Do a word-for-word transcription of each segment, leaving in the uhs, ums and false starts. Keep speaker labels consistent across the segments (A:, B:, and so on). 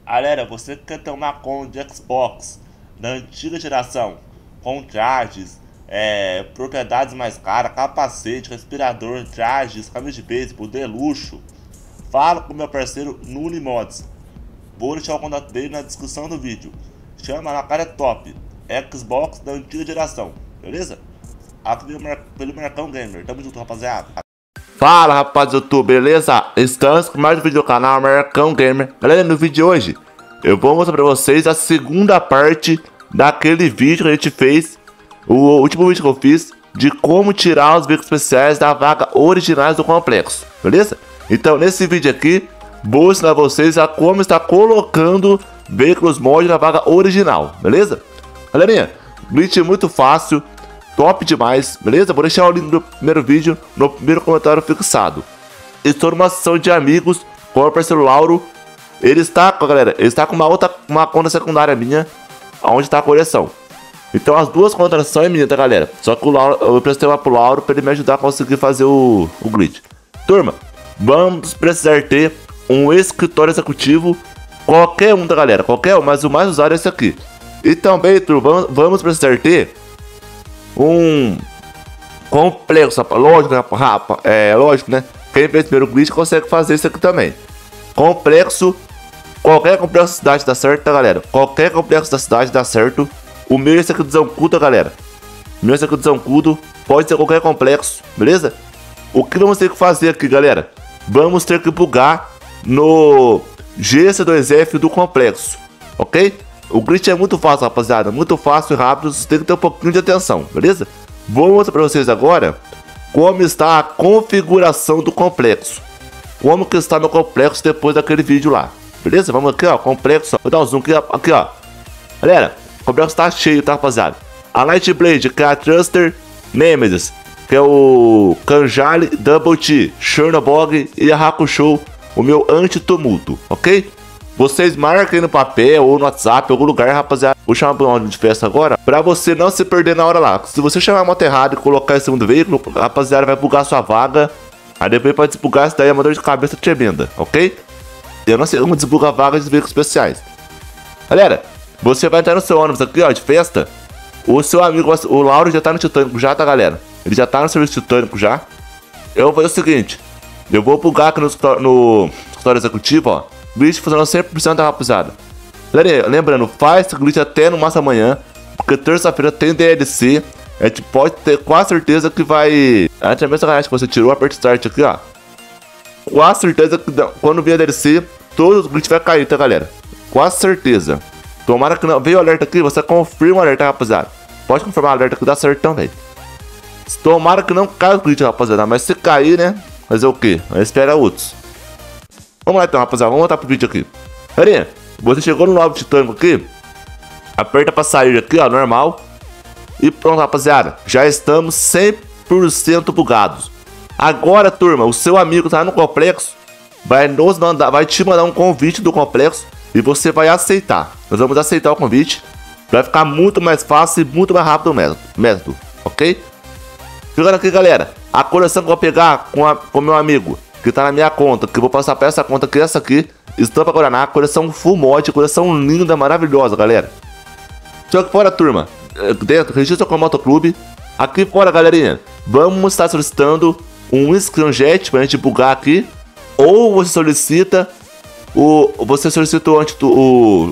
A: Galera, você que quer ter uma conta de Xbox da antiga geração, com trajes, é, propriedades mais caras, capacete, respirador, trajes, camisa de beisebol, de luxo, fala com meu parceiro Nuli Mods. Vou deixar o contato dele na descrição do vídeo. Chama lá, cara, é top. Xbox da antiga geração, beleza? Aqui pelo Marcão Gamer. Tamo junto, rapaziada.
B: Fala, rapaz do YouTube, beleza? Estamos com mais um vídeo do canal Marcão Gamer. Galera, no vídeo de hoje eu vou mostrar pra vocês a segunda parte daquele vídeo que a gente fez, o último vídeo que eu fiz, de como tirar os veículos especiais da vaga originais do complexo, beleza? Então nesse vídeo aqui, vou ensinar vocês a como estar colocando veículos mod na vaga original, beleza? Galerinha, glitch é muito fácil, top demais, beleza? Vou deixar o link do primeiro vídeo no primeiro comentário fixado. Estou numa sessão de amigos com o parceiro Lauro. Ele está, galera, ele está com uma outra uma conta secundária minha, onde está a coleção. Então as duas contas são minhas, tá, galera? Só que o Lauro, eu prestei uma pro Lauro para ele me ajudar a conseguir fazer o, o glitch. Turma, vamos precisar ter um escritório executivo, qualquer um, tá, galera? Qualquer um, mas o mais usado é esse aqui. E também, turma, vamos precisar ter um complexo, lógico, né, rapa, é lógico, né? Quem fez primeiro glitch consegue fazer isso aqui também. Complexo, qualquer complexo da cidade dá certo, tá, galera? Qualquer complexo da cidade dá certo. O meu esse aqui do Zancudo, tá, galera? O meu esse aqui do Zancudo pode ser qualquer complexo, beleza? O que vamos ter que fazer aqui, galera? Vamos ter que bugar no G C dois F do complexo, ok? O glitch é muito fácil, rapaziada, muito fácil e rápido, você tem que ter um pouquinho de atenção, beleza? Vou mostrar pra vocês agora como está a configuração do complexo. Como que está meu complexo depois daquele vídeo lá, beleza? Vamos aqui, ó, complexo, ó. Vou dar um zoom aqui, ó, aqui, ó. Galera, o complexo tá cheio, tá, rapaziada? A Nightblade, que é a Thruster, Nemesis, que é o Kanjali, Double T, Chernobog e a Hakusho, o meu anti-tumulto, ok? Vocês marquem no papel ou no WhatsApp, em algum lugar, rapaziada. Vou chamar o áudio de festa agora, pra você não se perder na hora lá. Se você chamar a moto errada e colocar esse segundo veículo, rapaziada, vai bugar sua vaga. Aí depois pode desbugar, isso daí é uma dor de cabeça tremenda, ok? Eu não sei como desbugar a vaga de veículos especiais. Galera, você vai entrar no seu ônibus aqui, ó, de festa. O seu amigo, o Lauro, já tá no Titânico já, tá, galera? Ele já tá no serviço Titânico já. Eu vou fazer o seguinte, eu vou bugar aqui no, no escritório executivo, ó. Glitch funcionando cem por cento da rapaziada. Galera, lembrando, faz esse glitch até no máximo amanhã, porque terça-feira tem D L C. A gente pode ter quase certeza que vai... A gente é a mesma canais que você tirou, aperta start aqui, ó. Quase certeza que quando vier a D L C, todos os glitch vai cair, tá, galera? Quase certeza. Tomara que não... Veio o alerta aqui, você confirma o alerta, rapaziada. Pode confirmar o alerta que dá certo também. Tomara que não caia o glitch, rapaziada. Mas se cair, né? Fazer o quê? Espera outros. Vamos lá então, rapaziada, vamos voltar pro vídeo aqui. Galerinha, você chegou no novo Titânico aqui, aperta pra sair aqui, ó, normal. E pronto, rapaziada, já estamos cem por cento bugados. Agora, turma, o seu amigo tá no complexo, vai nos mandar, vai te mandar um convite do complexo e você vai aceitar. Nós vamos aceitar o convite, vai ficar muito mais fácil e muito mais rápido o método, método, ok? Ficando aqui, galera, a coleção que eu vou pegar com o meu amigo, que tá na minha conta, que eu vou passar pra essa conta, que é essa aqui, Estampa Guaraná, coleção full mod, coleção linda, maravilhosa, galera. Só que fora, turma, dentro, registra com o Motoclube. Aqui fora, galerinha, vamos estar solicitando um screenshot pra gente bugar aqui. Ou você solicita o... Você solicita o... o,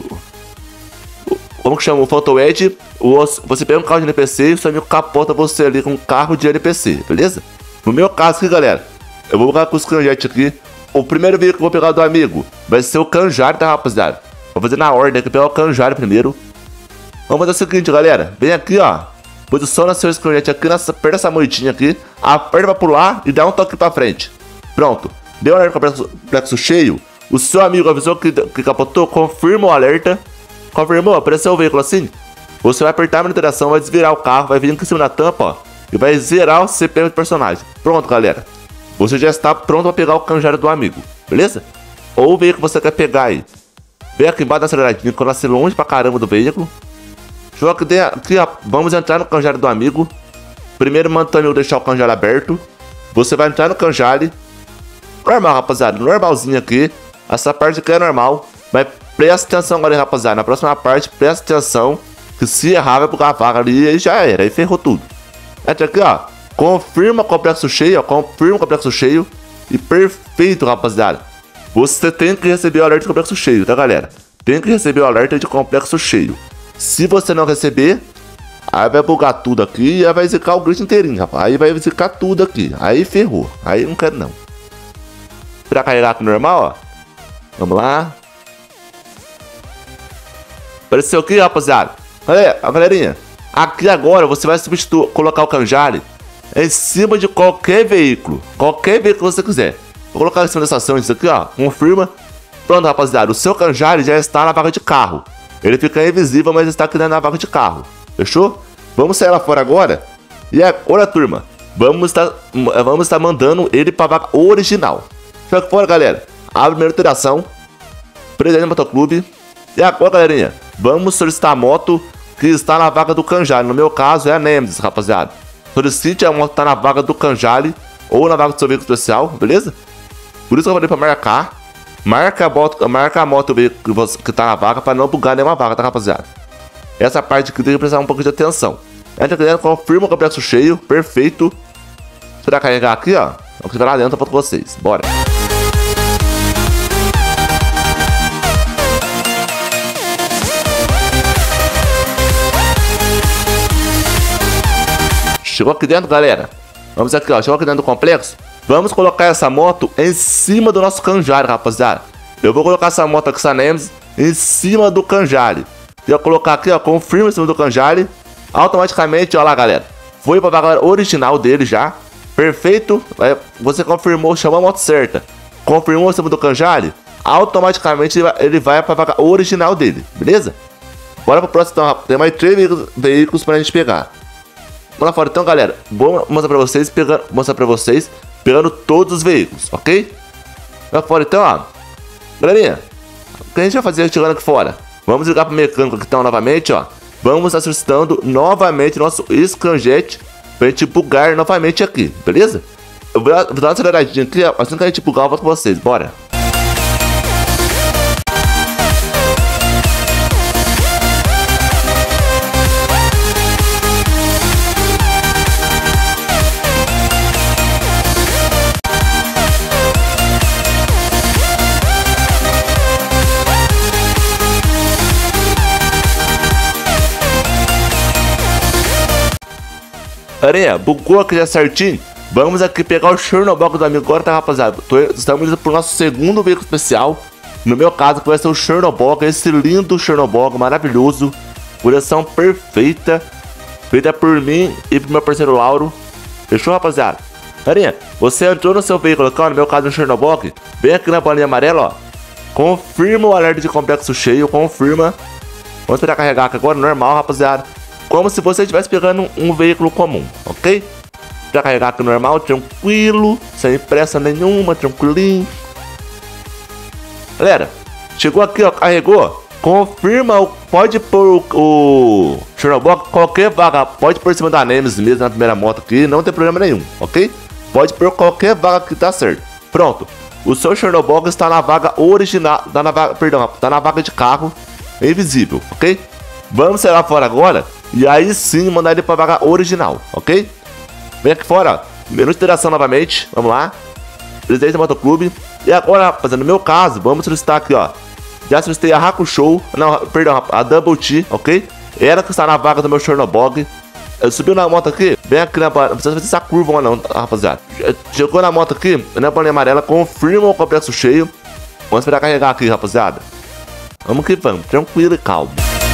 B: o como que chama? O Phantom Edge. O, você pega um carro de N P C e o seu amigo capota você ali com um carro de N P C, beleza? No meu caso aqui, galera, eu vou bugar com o screenshot aqui. O primeiro veículo que eu vou pegar do amigo vai ser o Kanjali, tá, rapaziada? Vou fazer na ordem aqui, pegar o Kanjali primeiro. Vamos fazer o seguinte, galera. Vem aqui, ó. Posiciona seu screenshot aqui, nessa, perto dessa moitinha aqui. Aperta pra pular e dá um toque pra frente. Pronto. Deu um alerta com o complexo cheio. O seu amigo avisou que, que capotou. Confirma o alerta. Confirmou, apareceu o veículo assim. Você vai apertar a monitoração, vai desvirar o carro, vai vir aqui em cima da tampa, ó. E vai zerar o C P M do personagem. Pronto, galera. Você já está pronto para pegar o Kanjali do amigo, beleza? Ou o veículo que você quer pegar aí. Vem aqui embaixo da aceleradinha, quando nasce longe pra caramba do veículo. Joga aqui, aqui, ó. Vamos entrar no Kanjali do amigo. Primeiro manda o amigo deixar o Kanjali aberto. Você vai entrar no Kanjali. Normal, rapaziada, normalzinho aqui. Essa parte aqui é normal. Vai presta atenção agora, rapaziada. Na próxima parte, presta atenção. Que se errar, vai bugar a vaga ali e aí já era. Aí ferrou tudo. Entra aqui, ó. Confirma complexo cheio, ó. Confirma complexo cheio. E perfeito, rapaziada. Você tem que receber o alerta de complexo cheio, tá, galera? Tem que receber o alerta de complexo cheio. Se você não receber, aí vai bugar tudo aqui e aí vai zicar o glitch inteirinho, rapaz. Aí vai zicar tudo aqui. Aí ferrou. Aí não quero, não. Pra carregar aqui normal, ó. Vamos lá. Apareceu aqui, rapaziada. Olha aí, galerinha. Aqui agora você vai substituir, colocar o Kanjali em cima de qualquer veículo. Qualquer veículo que você quiser. Vou colocar em cima dessa ação isso aqui, ó. Confirma. Pronto, rapaziada. O seu Kanjali já está na vaga de carro. Ele fica invisível, mas está aqui na vaga de carro. Fechou? Vamos sair lá fora agora. E agora, turma, vamos estar, vamos estar mandando ele para a vaga original. Sai aqui fora, galera. Abre a primeira interação. Presente no motoclube. E agora, galerinha, vamos solicitar a moto que está na vaga do Kanjali. No meu caso é a Nemesis, rapaziada. Solicite a moto que está na vaga do Kanjali ou na vaga do seu veículo especial, beleza? Por isso que eu falei para marcar. Marca a moto, marca a moto que está na vaga para não bugar nenhuma vaga, tá, rapaziada? Essa parte aqui tem que prestar um pouco de atenção. Entra aqui dentro, confirma o complexo cheio, perfeito. Esperar carregar aqui, ó. Vamos esperar lá dentro, eu volto com vocês. Bora. Chegou aqui dentro, galera. Vamos aqui, ó. Chegou aqui dentro do complexo. Vamos colocar essa moto em cima do nosso Kanjali, rapaziada. Eu vou colocar essa moto aqui, essa Nemesis, em cima do Kanjali. Eu vou colocar aqui, ó. Confirma em cima do Kanjali. Automaticamente, ó lá, galera. Foi pra vaga original dele já. Perfeito. Você confirmou, chamou a moto certa. Confirmou em cima do Kanjali. Automaticamente ele vai pra vaga original dele. Beleza? Bora pro próximo, então. Tem mais três veículos pra gente pegar. Vamos lá fora então, galera. Vou mostrar pra vocês, pegando, mostrar pra vocês, pegando todos os veículos, ok? Lá fora então, ó. Galerinha, o que a gente vai fazer chegando aqui fora? Vamos ligar pro mecânico aqui então novamente, ó. Vamos estar solicitando novamente nosso Scramjet pra gente bugar novamente aqui, beleza? Eu vou dar uma aceleradinha aqui, ó. Assim que a gente bugar, eu volto com vocês, bora. Areia, bugou aqui já certinho. Vamos aqui pegar o Chernobyl do amigo agora, tá, rapaziada? Tô, estamos indo pro nosso segundo veículo especial. No meu caso, que vai ser o Chernobyl, esse lindo Chernobyl, maravilhoso. Coleção perfeita. Feita por mim e pro meu parceiro Lauro. Fechou, rapaziada? Areia, você entrou no seu veículo aqui, ó, no meu caso o Chernobyl. Vem aqui na bolinha amarela, ó. Confirma o alerta de complexo cheio, confirma. Vamos esperar carregar aqui agora, normal, rapaziada. Como se você estivesse pegando um veículo comum, ok? Pra carregar aqui normal, tranquilo, sem pressa nenhuma, tranquilinho. Galera, chegou aqui, ó, carregou. Confirma, pode pôr o, o Chernobyl, qualquer vaga, pode pôr em cima da Nemesis mesmo na primeira moto aqui, não tem problema nenhum, ok? Pode pôr qualquer vaga que tá certo. Pronto, o seu Chernobyl está na vaga original, tá na vaga, perdão, tá na vaga de carro, invisível, ok? Vamos sair lá fora agora. E aí sim mandar ele pra vaga original, ok? Vem aqui fora, ó. Menu de interação novamente, vamos lá. Presidente do Motoclube. E agora, rapaziada, no meu caso, vamos solicitar aqui, ó. Já solicitei a Hakusho, não, perdão, a Double T, ok? Ela que está na vaga do meu Chernobyl. Subiu na moto aqui, vem aqui na... Não precisa fazer essa curva ou não, rapaziada. Chegou na moto aqui, na bolinha amarela, confirma o complexo cheio. Vamos esperar carregar aqui, rapaziada. Vamos que vamos, tranquilo e calmo.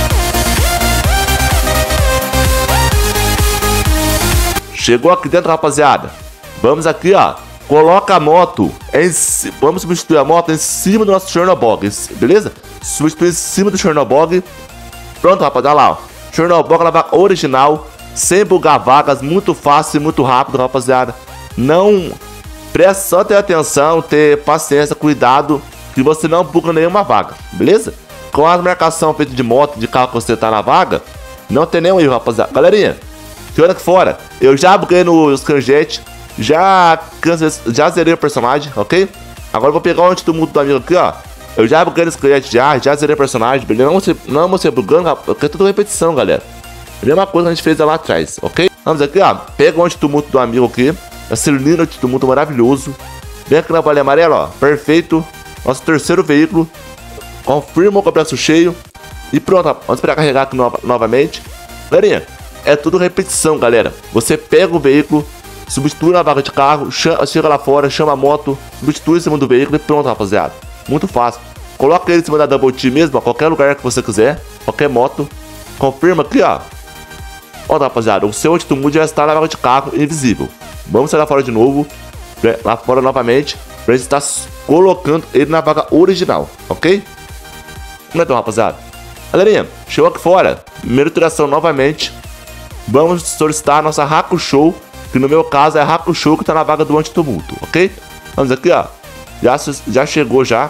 B: Chegou aqui dentro, rapaziada. Vamos aqui, ó. Coloca a moto em cima. Vamos substituir a moto em cima do nosso Chernobyl, beleza? Substituir em cima do Chernobyl. Pronto, rapaziada, lá, ó. Chernobyl na vaga original, sem bugar vagas, muito fácil e muito rápido, rapaziada. Não... Presta só ter atenção, ter paciência, cuidado, que você não buga nenhuma vaga, beleza? Com a marcação feita de moto, de carro que você tá na vaga, não tem nenhum erro, rapaziada. Galerinha, chegando aqui fora, eu já buguei no Scramjet, já, já zerei o personagem, ok? Agora eu vou pegar o antidomudo do amigo aqui, ó. Eu já buguei nesse cliente já, já zerei personagem, beleza? Não você, não você bugando, rapaz, porque é tudo repetição, galera. A mesma coisa que a gente fez lá atrás, ok? Vamos aqui, ó. Pega o antitumulto do amigo aqui. Esse lindo antitumulto maravilhoso. Vem aqui na bolinha amarela, ó. Perfeito. Nosso terceiro veículo. Confirma o complexo cheio. E pronto, ó. Vamos esperar carregar aqui no novamente. Galerinha, é tudo repetição, galera. Você pega o veículo, substitui na vaga de carro, chama, chega lá fora, chama a moto, substitui em cima do veículo e pronto, rapaziada. Muito fácil. Coloca ele em cima da Double T mesmo, a qualquer lugar que você quiser, qualquer moto. Confirma aqui, ó. Ó, rapaziada, o seu antitumulto já está na vaga de carro invisível. Vamos sair lá fora de novo, lá fora novamente, pra gente estar colocando ele na vaga original, ok? Então, rapaziada. Galerinha, chegou aqui fora, primeira iteração novamente. Vamos solicitar a nossa Hakusho, que no meu caso é a Hakusho que está na vaga do antitumulto, ok? Vamos aqui, ó. Já, já chegou já.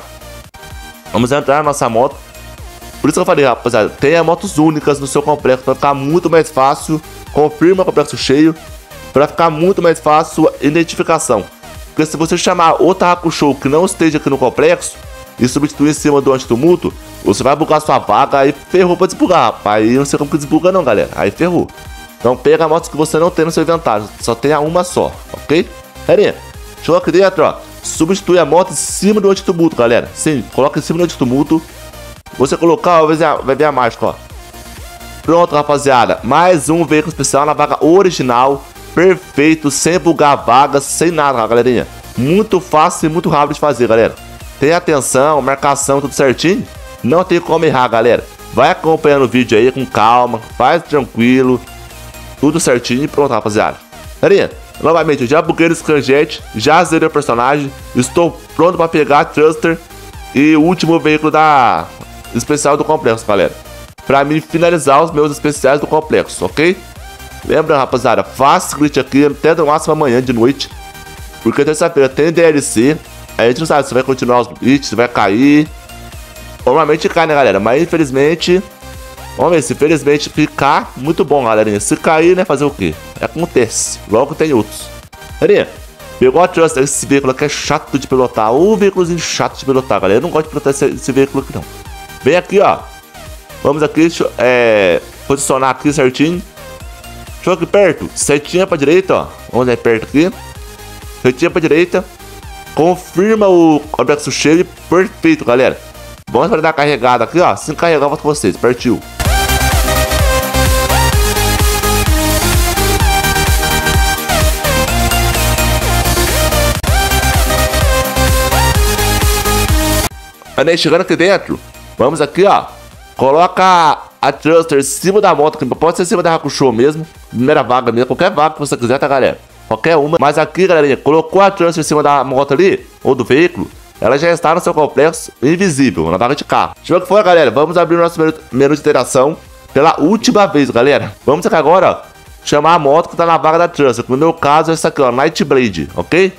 B: Vamos entrar na nossa moto. Por isso que eu falei, rapaziada, tenha motos únicas no seu complexo para ficar muito mais fácil. Confirma o complexo cheio, para ficar muito mais fácil sua identificação. Porque se você chamar outra Hakusho que não esteja aqui no complexo e substituir em cima do antitumulto, você vai bugar sua vaga, aí ferrou pra desbugar, rapaz. Aí não sei como que desbuga não, galera. Aí ferrou. Então pega motos que você não tem no seu inventário, só tenha uma só, ok? Galerinha, chegou aqui dentro, ó. Substitui a moto em cima do antitumulto, galera. Sim, coloca em cima do antitumulto. Você colocar, ó, vai ver a, vai ver a mágica, ó. Pronto, rapaziada. Mais um veículo especial na vaga original. Perfeito, sem bugar a vaga, sem nada, galerinha. Muito fácil e muito rápido de fazer, galera. Tem atenção, marcação, tudo certinho. Não tem como errar, galera. Vai acompanhando o vídeo aí com calma, faz tranquilo. Tudo certinho e pronto, rapaziada. Galerinha, novamente, eu já buguei no Scramjet, já zerei o personagem. Estou pronto para pegar a Thruster e o último veículo da especial do complexo, galera. Para mim finalizar os meus especiais do complexo, ok? Lembra, rapaziada, faça glitch aqui até no máximo amanhã de noite. Porque terça-feira tem D L C. A gente não sabe se vai continuar os glitches, se vai cair. Normalmente cai, né, galera? Mas infelizmente, vamos ver, se infelizmente ficar, muito bom, galerinha. Se cair, né, fazer o quê? Acontece. Logo tem outros. Galerinha, pegou a Thruster, esse veículo aqui é chato de pilotar. O veículozinho chato de pilotar, galera. Eu não gosto de pilotar esse, esse veículo aqui, não. Vem aqui, ó. Vamos aqui, é, posicionar aqui certinho. Deixa eu aqui perto. Setinha pra direita, ó. Vamos aí perto aqui. Setinha pra direita. Confirma o complexo cheio. Perfeito, galera. Vamos para dar a carregada aqui, ó. Se carregar, eu volto com vocês. Partiu. Aí, chegando aqui dentro, vamos aqui, ó. Coloca a Thruster em cima da moto, que pode ser em cima da Hakusho mesmo. Primeira vaga mesmo, qualquer vaga que você quiser, tá, galera? Qualquer uma. Mas aqui, galerinha, colocou a Thruster em cima da moto ali, ou do veículo, ela já está no seu complexo invisível, na vaga de carro. Chegou que foi, galera. Vamos abrir o nosso menu, menu de interação pela última vez, galera. Vamos aqui agora, ó, chamar a moto que está na vaga da Thruster. No meu caso, é essa aqui, ó, Nightblade, ok?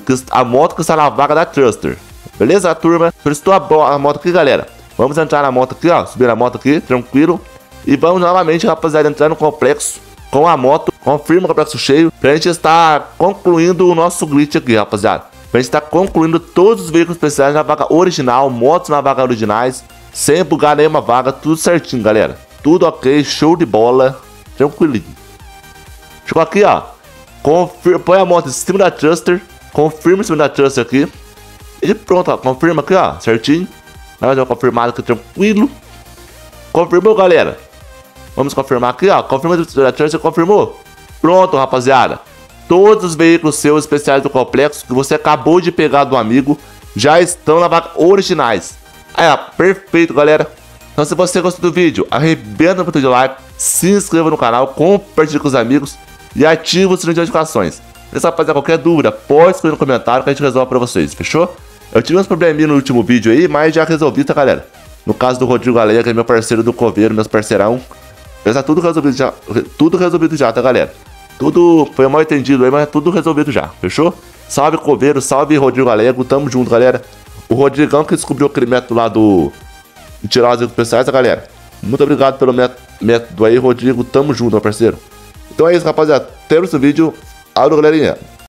B: A moto que está na vaga da Thruster. Beleza, turma? Solicitou a, a moto aqui, galera. Vamos entrar na moto aqui, ó. Subir na moto aqui, tranquilo. E vamos novamente, rapaziada, entrar no complexo com a moto. Confirma o complexo cheio. Pra gente estar concluindo o nosso glitch aqui, rapaziada. Pra gente estar concluindo todos os veículos especiais na vaga original. Motos na vaga originais. Sem bugar nenhuma vaga. Tudo certinho, galera. Tudo ok. Show de bola. Tranquilinho. Chegou aqui, ó. Confirma, põe a moto em cima da Thruster. Confirma em cima da Thruster aqui. E pronto, ó. Confirma aqui, ó. Certinho. Vai fazer uma confirmada aqui, tranquilo. Confirmou, galera. Vamos confirmar aqui, ó. Confirma a Thruster, confirmou. Pronto, rapaziada. Todos os veículos seus especiais do complexo que você acabou de pegar do amigo já estão na vaga originais. Aí, ó. Perfeito, galera. Então, se você gostou do vídeo, arrebenta o botão de like, se inscreva no canal, compartilhe com os amigos e ative o sininho de notificações. Se rapaziada, qualquer dúvida, pode escrever no comentário que a gente resolve pra vocês, fechou? Eu tive uns probleminha no último vídeo aí, mas já resolvi, tá, galera? No caso do Rodrigo Galera, que é meu parceiro do Coveiro, meus parceirão. Já tá tudo resolvido já, tudo resolvido já, tá, galera? Tudo foi mal entendido aí, mas é tudo resolvido já, fechou? Salve Coveiro, salve Rodrigo Galego, tamo junto, galera. O Rodrigão que descobriu aquele método lá do... de tirar os erros especiais, tá, galera? Muito obrigado pelo método aí, Rodrigo, tamo junto, meu parceiro. Então é isso, rapaziada. Temos o vídeo. Alô, galerinha.